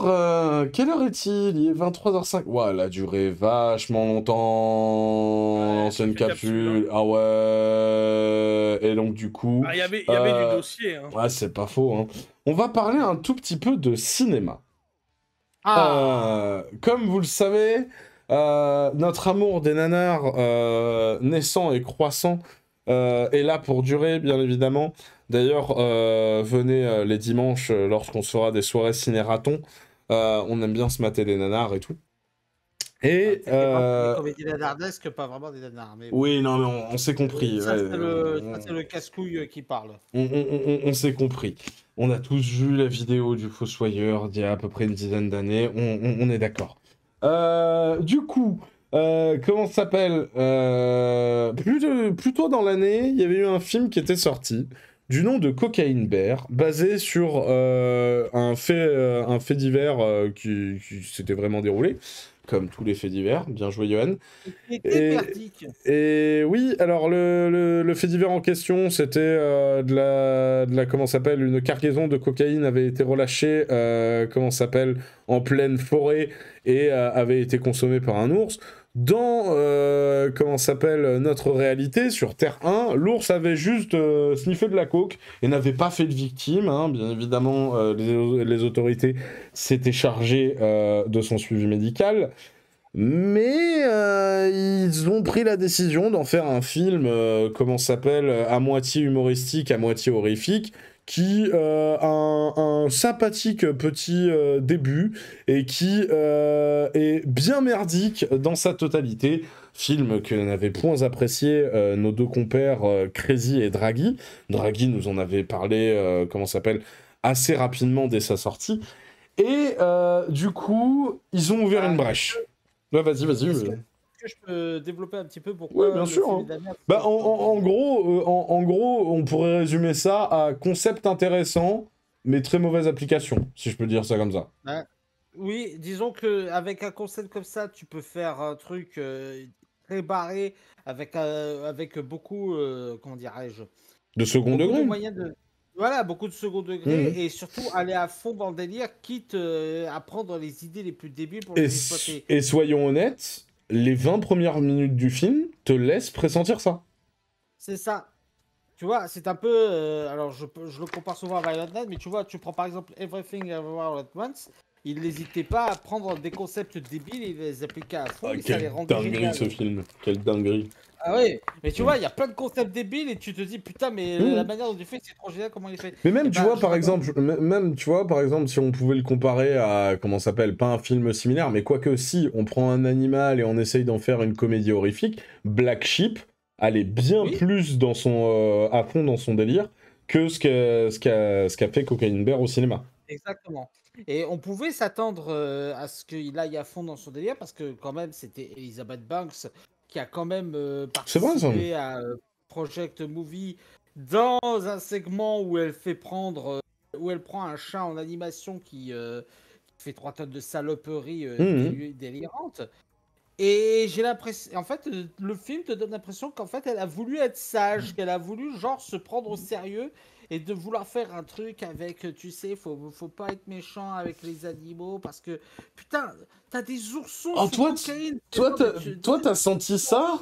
quelle heure est-il? Il est 23h05. Ouah, elle a duré vachement longtemps, Ouais, l'ancienne sacrée capsule, hein. capsule. Ah ouais. Et donc, du coup, Ah, il y avait du dossier, hein. ouais, c'est pas faux, hein. On va parler un tout petit peu de cinéma. Ah! Comme vous le savez, notre amour des nanars naissant et croissant est là pour durer, bien évidemment. D'ailleurs, venez les dimanches lorsqu'on se fera des soirées ciné-raton. On aime bien se mater des nanars et tout. Ah, Et t'inquiète pas, c'est des comédies nanardesques, pas vraiment des nanars. Mais bon. oui, non, mais on s'est compris. Ça, Ouais, c'est le casse-couille qui parle. on s'est compris. On a tous vu la vidéo du Fossoyeur d'il y a à peu près une dizaine d'années. On est d'accord. Du coup, comment ça s'appelle plus tôt dans l'année, il y avait eu un film qui était sorti du nom de Cocaine Bear, basé sur un fait divers qui s'était vraiment déroulé, comme tous les faits divers. Bien joué, Johan. C'était merdique. Et oui, alors le fait divers en question, c'était comment ça s'appelle, une cargaison de cocaïne avait été relâchée, comment ça s'appelle, en pleine forêt et avait été consommée par un ours. Dans, comment ça s'appelle, notre réalité, sur Terre 1, l'ours avait juste sniffé de la coke et n'avait pas fait de victime, hein. Bien évidemment, les autorités s'étaient chargées de son suivi médical. Mais ils ont pris la décision d'en faire un film, comment ça s'appelle, à moitié humoristique, à moitié horrifique, qui a un sympathique petit début et qui est bien merdique dans sa totalité. Film que n'avaient point apprécié nos deux compères Crazy et Draghi. Draghi nous en avait parlé, comment ça s'appelle, assez rapidement dès sa sortie. Et du coup, ils ont ouvert une brèche. Ouais, vas-y. Est-ce que je peux développer un petit peu pourquoi Ouais, bien le sûr, film hein. est damnable? Bah, en gros, on pourrait résumer ça à concept intéressant, mais très mauvaise application, si je peux dire ça comme ça. Bah, oui, disons que avec un concept comme ça, tu peux faire un truc très barré avec beaucoup, comment dirais-je, De second beaucoup de degré. moyens de, voilà, beaucoup de second degré Mhm. et surtout aller à fond dans le délire, quitte à prendre les idées les plus débiles pour les exploiter. Et soyons honnêtes, les 20 premières minutes du film te laissent pressentir ça. C'est ça. Tu vois, c'est un peu. Alors, je le compare souvent à Violent Night, mais tu vois, tu prends par exemple Everything Everywhere At Once. Il n'hésitait pas à prendre des concepts débiles et les appliquer à fond, Ah, et ça les quelle rendait dinguerie génial. ce film. Quelle dinguerie. Ah oui, mais tu vois, il y a plein de concepts débiles et tu te dis, putain, mais la Mhm. manière dont il fait, c'est trop génial, comment il fait. Mais Et même, tu bah, vois, je par t'adore. exemple, si on pouvait le comparer à, comment ça s'appelle, pas un film similaire, mais quoique si, on prend un animal et on essaye d'en faire une comédie horrifique, Black Sheep allait bien Oui, plus dans à fond dans son délire que ce qu'a fait Cocaine Bear au cinéma. exactement. Et on pouvait s'attendre à ce qu'il aille à fond dans son délire, parce que quand même, c'était Elizabeth Banks qui a quand même C'est vrai, ça. participé à Project Movie dans un segment où elle fait prendre, où elle prend un chat en animation qui fait 3 tonnes de saloperies Mhm. délirantes. Et j'ai l'impression, en fait, le film te donne l'impression qu'en fait, elle a voulu être sage, qu'elle a voulu genre se prendre au sérieux et de vouloir faire un truc avec, tu sais, faut pas être méchant avec les animaux parce que, putain, t'as des oursons Oh, sous cocaïne. t'as senti ça?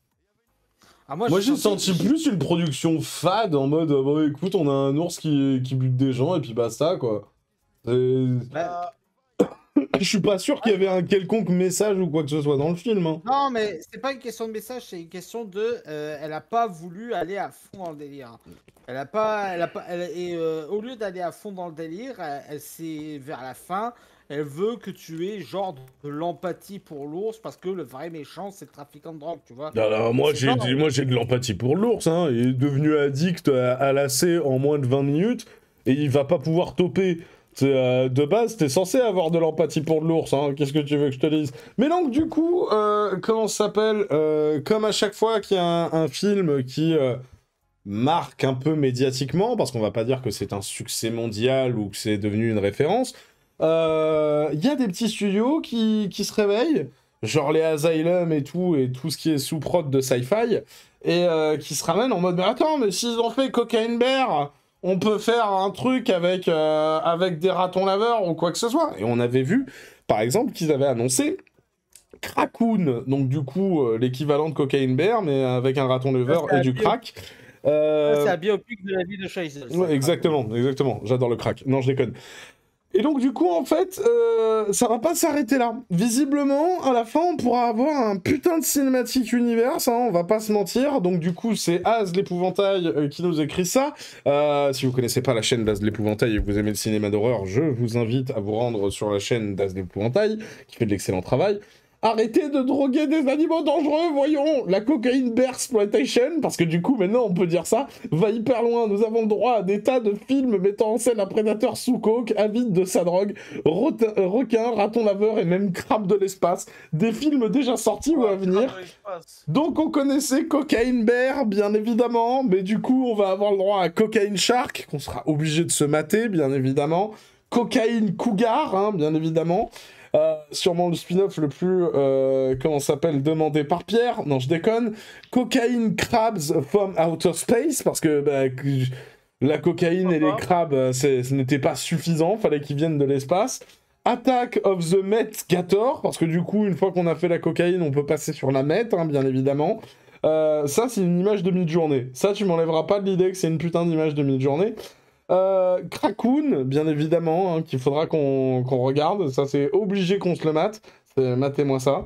Ah, moi, Moi, j'ai j'ai senti. senti plus une production fade en mode, bah, écoute, on a un ours qui bute des gens et puis basta, quoi. Bah, Je suis pas sûr qu'il y avait un quelconque message ou quoi que ce soit dans le film, hein. non, mais c'est pas une question de message, c'est une question de. Elle a pas voulu aller à fond dans le délire. Et au lieu d'aller à fond dans le délire, elle s'est vers la fin. Elle veut que tu aies genre de l'empathie pour l'ours parce que le vrai méchant c'est le trafiquant de drogue, tu vois. Alors, moi, C'est pas. j'ai de l'empathie pour l'ours, hein. Il est devenu addict à lacet en moins de 20 minutes et il va pas pouvoir toper. De base, t'es censé avoir de l'empathie pour l'ours, hein. Qu'est-ce que tu veux que je te dise? Mais donc, du coup, comment ça s'appelle comme à chaque fois qu'il y a un film qui marque un peu médiatiquement, parce qu'on va pas dire que c'est un succès mondial ou que c'est devenu une référence, il y a des petits studios qui se réveillent, genre les Asylum et tout ce qui est sous prod de sci-fi, et qui se ramènent en mode, mais attends, mais s'ils ont fait Cocaine Bear, on peut faire un truc avec, avec des ratons laveurs ou quoi que ce soit. Et on avait vu, par exemple, qu'ils avaient annoncé Krakoon, donc du coup, l'équivalent de Cocaine Bear, mais avec un raton laveur et du crack. C'est un biopic de la vie de Scheisel. Ouais, exactement, exactement. J'adore le crack. Non, je déconne. Et donc, du coup, en fait, ça va pas s'arrêter là. Visiblement, à la fin, on pourra avoir un putain de cinématique universe, hein, on va pas se mentir. Donc, du coup, c'est Az l'Épouvantail qui nous écrit ça. Si vous connaissez pas la chaîne d'Az l'Épouvantail et que vous aimez le cinéma d'horreur, je vous invite à vous rendre sur la chaîne d'Az l'Épouvantail, qui fait de l'excellent travail. Arrêtez de droguer des animaux dangereux, voyons. La cocaïne bear exploitation, parce que du coup, maintenant, on peut dire ça, va hyper loin. Nous avons le droit à des tas de films mettant en scène un prédateur sous coke, avide de sa drogue, requin, raton laveur et même crabe de l'espace. Des films déjà sortis ou à venir. Donc, on connaissait Cocaine Bear, bien évidemment, mais du coup, on va avoir le droit à Cocaine Shark, qu'on sera obligé de se mater, bien évidemment. Cocaine Cougar, hein, bien évidemment. Sûrement le spin-off le plus, comment ça s'appelle, demandé par Pierre. Non, je déconne. Cocaine Crabs from Outer Space, parce que bah, la cocaïne et les crabes, ce n'était pas suffisant, fallait qu'ils viennent de l'espace. Attack of the Met Gator, parce que du coup, une fois qu'on a fait la cocaïne, on peut passer sur la Met, hein, bien évidemment. Ça, c'est une image de mid-journée. Ça, tu m'enlèveras pas de l'idée que c'est une putain d'image de mid-journée. Krakoon, bien évidemment, hein, qu'il faudra qu'on regarde. Ça, c'est obligé qu'on se le mate. Matez-moi ça.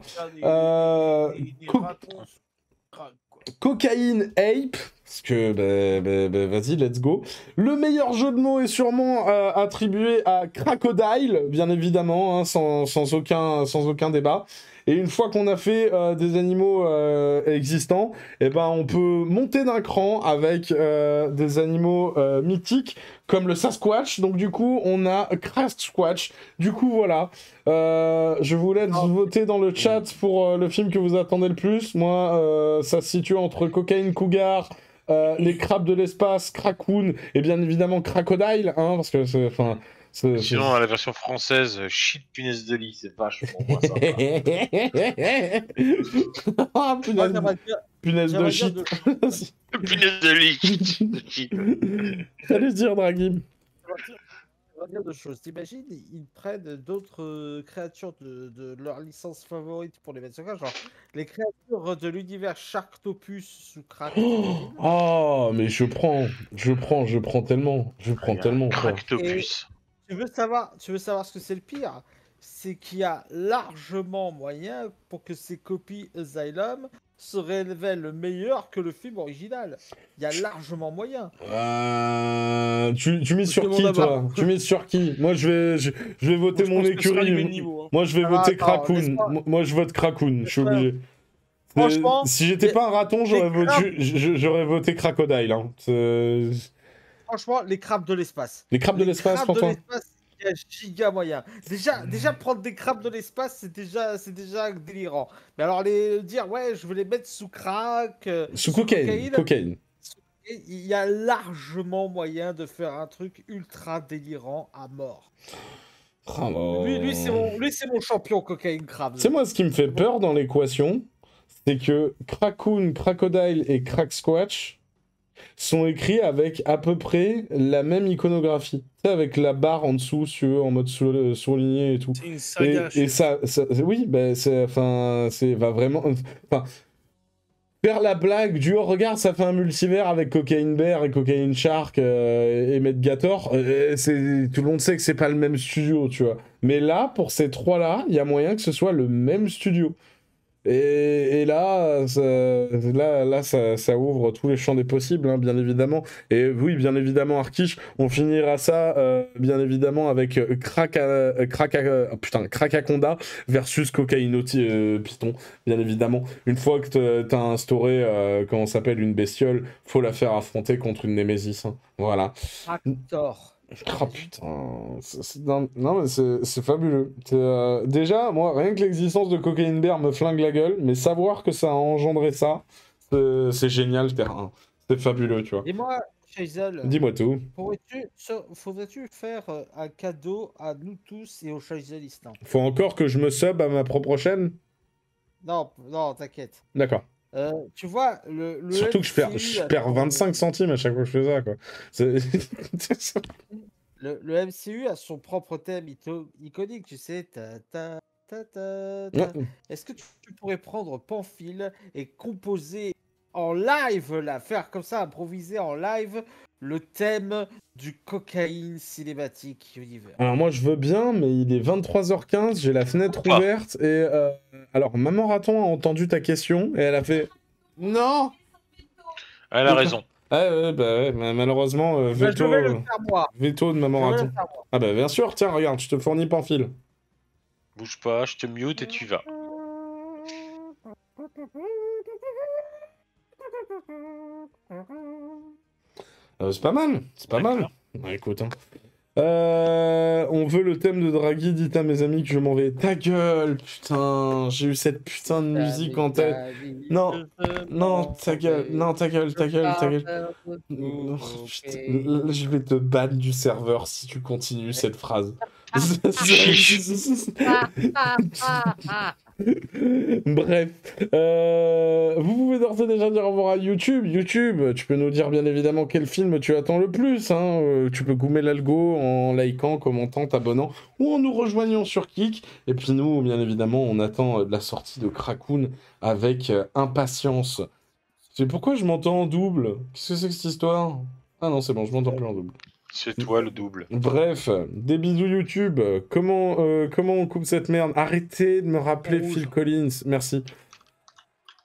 Cocaine Ape. Parce que, vas-y, let's go. Le meilleur jeu de mots est sûrement attribué à Crocodile, bien évidemment, hein, sans aucun débat. Et une fois qu'on a fait des animaux existants, eh ben, on peut monter d'un cran avec des animaux mythiques comme le Sasquatch. Donc du coup, on a Squatch. Du coup, voilà. Je vous laisse voter dans le chat pour le film que vous attendez le plus. Moi, ça se situe entre Cocaine Cougar, les crabes de l'espace, Krakoon et bien évidemment Crocodile, hein, parce que c'est... Sinon, la version française, shit punaise de lit, c'est vachement moins sympa. Ah, punaise de shit. Punaise de lit. Allez dire, Draghi. On va dire deux choses. T'imagines, ils prennent d'autres créatures de leur licence favorite pour les mettre sur crack, genre les créatures de l'univers Sharktopus sous crack. Oh, mais je prends tellement. Cractopus. Tu veux savoir ce que c'est le pire? C'est qu'il y a largement moyen pour que ces copies Asylum se révèlent meilleures que le film original. Il y a largement moyen. Tu mises sur qui, toi? Tu mises sur qui? Moi, je vais voter mon écurie. Moi, je vais voter Krakoon. Moi, je vote Krakoon. Je suis obligé. Franchement, si j'étais pas un raton, j'aurais voté Crocodile. Hein. Franchement, les crabes de l'espace. Les crabes de l'espace, pour toi? Il y a giga moyen. Déjà prendre des crabes de l'espace, c'est déjà délirant. Mais alors dire ouais, je veux les mettre sous crack, sous cocaïne. Il y a largement moyen de faire un truc ultra délirant à mort. Oh. Lui c'est mon champion cocaïne crabe. C'est moi ce qui me fait peur dans l'équation, c'est que Krakoon, Crocodile et Squatch sont écrits avec à peu près la même iconographie. Tu sais, avec la barre en dessous, en mode surligné et tout. C'est une saga. Et ça, oui, bah, va vraiment... Enfin, faire la blague du oh, regarde, ça fait un multivers avec Cocaine Bear et Cocaine Shark et Medgator. Tout le monde sait que c'est pas le même studio, tu vois. Mais là, pour ces trois-là, il y a moyen que ce soit le même studio. Et là, ça ouvre tous les champs des possibles, hein, bien évidemment. Et oui, bien évidemment, Arkish, on finira ça, bien évidemment, avec Krakakonda versus Cocaïnoti Python, bien évidemment. Une fois que t'as instauré, comment ça s'appelle, une bestiole, faut la faire affronter contre une Némésis. Hein. Voilà. Raptor. Oh putain, non mais c'est fabuleux. Déjà, moi, rien que l'existence de Cocaine Bear me flingue la gueule, mais savoir que ça a engendré ça, c'est génial, terrain. C'est fabuleux, tu vois. Dis-moi, Shaisel. Dis-moi tout. Faudrait-tu faire un cadeau à nous tous et aux Shaiselistes? Faut encore que je me sub à ma propre chaîne? Non, t'inquiète. D'accord. Tu vois, le Surtout que MCU je a perds son- 25 centimes à chaque fois que je fais ça, quoi. le MCU a son propre thème iconique, tu sais. Ouais. Est-ce que tu pourrais prendre Pamphile et composer en live, là, faire comme ça, improviser en live le thème du cocaïne cinématique univers? Alors moi je veux bien, mais il est 23h15, j'ai la fenêtre Pas. ouverte et alors maman raton a entendu ta question et elle a fait non. Elle a raison. Ouais, bah ouais, mais malheureusement Bah, je veto, vais le faire moi. veto de Je maman vais le raton. faire moi. Ah bah bien sûr, tiens regarde, je te fournis Pamphile. Bouge pas, je te mute et tu vas. C'est pas mal, c'est pas mal. Ouais, écoute, hein. On veut le thème de Draghi, dites à mes amis que je m'en vais. Ta gueule, putain, j'ai eu cette putain de musique en tête. Non, non, ta gueule, non, ta gueule, ta gueule, ta gueule. Non, putain, là, je vais te ban du serveur si tu continues cette phrase. Bref, vous pouvez d'ores et déjà dire au revoir à YouTube. YouTube, tu peux nous dire bien évidemment quel film tu attends le plus. Hein. Tu peux goumer l'algo en likant, commentant, t'abonnant ou en nous rejoignant sur Kik. Et puis nous, bien évidemment, on attend la sortie de Krakoon avec impatience. C'est pourquoi je m'entends en double. Qu'est-ce que c'est que cette histoire? Ah non, c'est bon, je m'entends plus en double. C'est toi le double. Bref, des bisous YouTube. Comment on coupe cette merde? Arrêtez de me rappeler Rouge. Phil Collins. Merci.